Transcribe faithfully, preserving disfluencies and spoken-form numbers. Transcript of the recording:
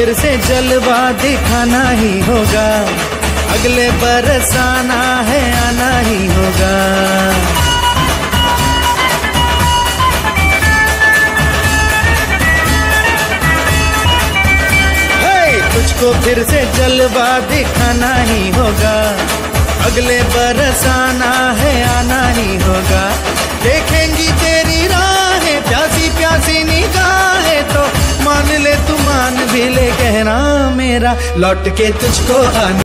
फिर से जलवा दिखाना ही होगा, अगले बरस आना है आना ही होगा। तुझको फिर से जलवा दिखाना ही होगा, अगले बरस आना है आना ही होगा। देखेंगी तेरी राहें प्यासी प्यासी निगाहें, तो मान ले तू मान भी ले कहना मेरा, लौट के तुझको आना।